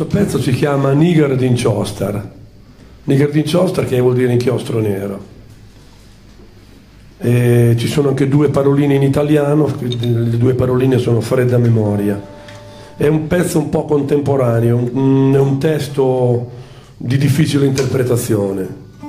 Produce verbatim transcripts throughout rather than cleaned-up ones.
questo pezzo si chiama Niger d'Inchiostar. Niger d'Inchiostar che vuol dire inchiostro nero. E ci sono anche due paroline in italiano, le due paroline sono fredda memoria. È un pezzo un po' contemporaneo, un, è un testo di difficile interpretazione,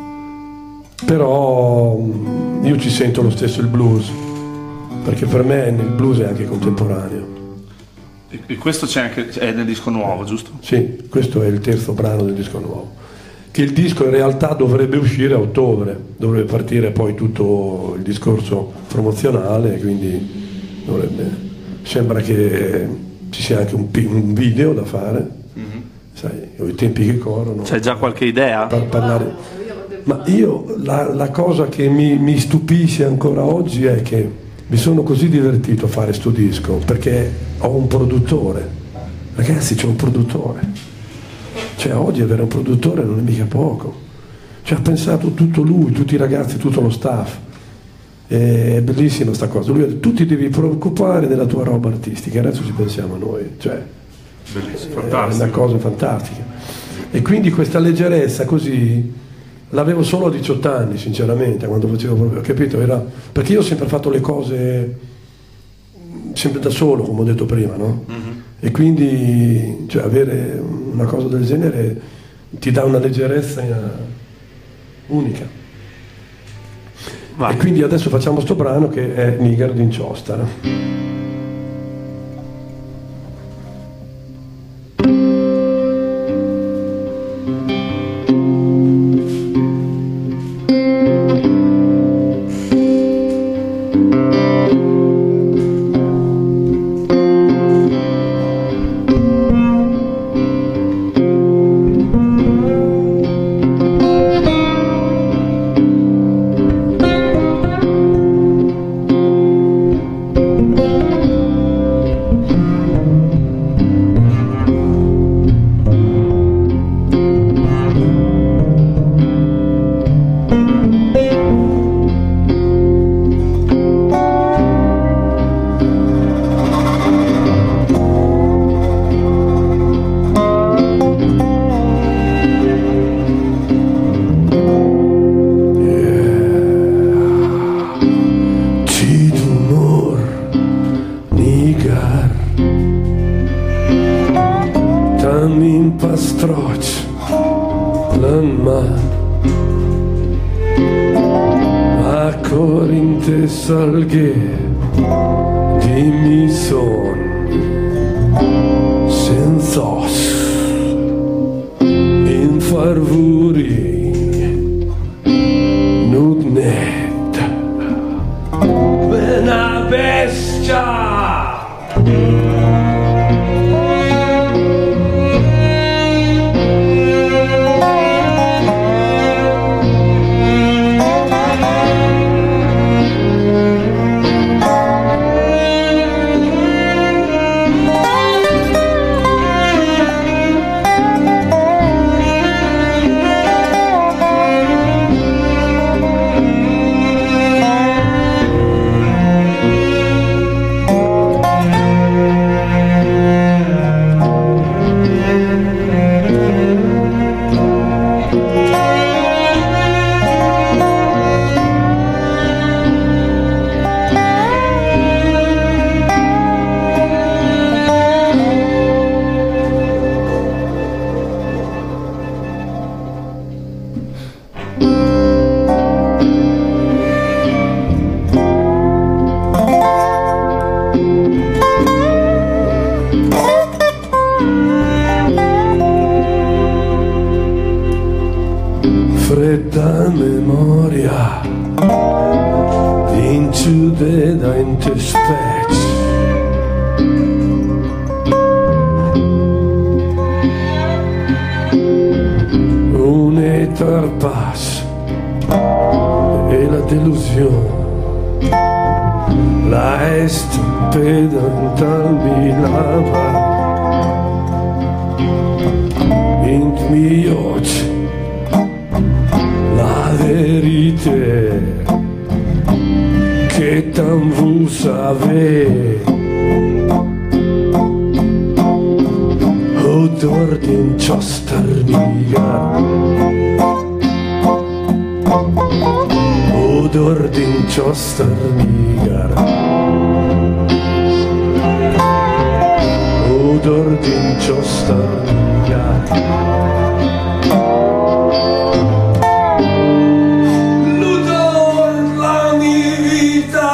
però io ci sento lo stesso il blues, perché per me il blues è anche contemporaneo. E questo c'è anche è nel disco nuovo, giusto? Sì, questo è il terzo brano del disco nuovo, che il disco in realtà dovrebbe uscire a ottobre, dovrebbe partire poi tutto il discorso promozionale, quindi dovrebbe, sembra che ci sia anche un, un video da fare, mm-hmm. Sai, i tempi che corrono. C'hai già qualche idea? Per parlare. Ma io la, la cosa che mi, mi stupisce ancora oggi è che mi sono così divertito a fare sto disco, perché ho un produttore, ragazzi, c'è un produttore. Cioè oggi avere un produttore non è mica poco, cioè ha pensato tutto lui, tutti i ragazzi, tutto lo staff, è bellissima sta cosa. Lui ha detto, tu ti devi preoccupare della tua roba artistica, adesso ci pensiamo noi, cioè bellissimo, è una cosa fantastica. E quindi questa leggerezza così l'avevo solo a diciotto anni, sinceramente, quando facevo proprio, capito? Era, perché io ho sempre fatto le cose sempre da solo, come ho detto prima, no? Mm-hmm. E quindi cioè, avere una cosa del genere ti dà una leggerezza unica. Vai. E quindi adesso facciamo sto brano che è Niger d'Inchiostar. Salghe dimmi son senza os in farvuri nudnet una bestia. Fredda memoria inciude da inte spec un'etar pass e la delusione la est pedantal mi lava int mi occhi la verite che tan vu save odor di ciostarnigar, odor din ciostarnigar, odor din ciostarnigar. L'odor la mia vita.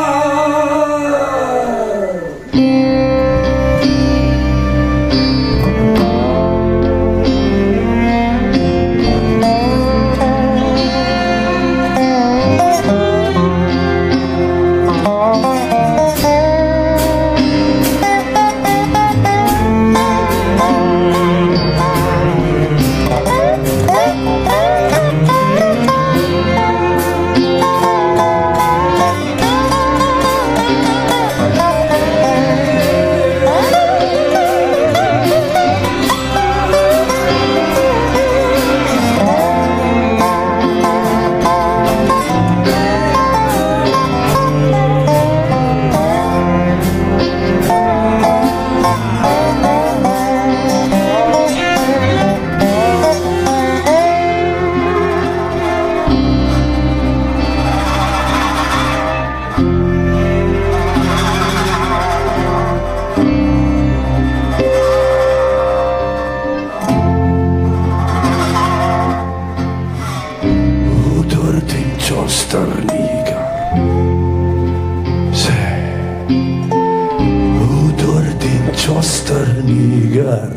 Ciostarnigar, sì, odor din ciostarnigar.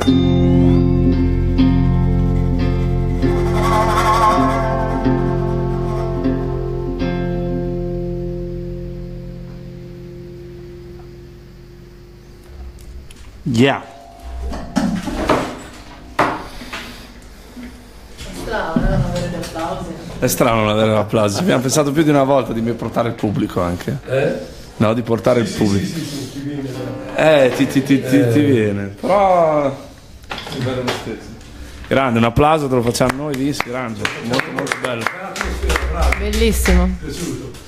Yeah. È strano non avere applausi. Abbiamo pensato più di una volta di portare il pubblico anche. Eh? No, di portare Sì, il pubblico. Sì, sì, sì, ti viene. Eh, ti, ti, ti, ti, Eh. ti viene. Però è bello lo stesso. Grande, un applauso, te lo facciamo noi, Vischi, Rangel. Molto molto bello. Bellissimo. Piaciuto.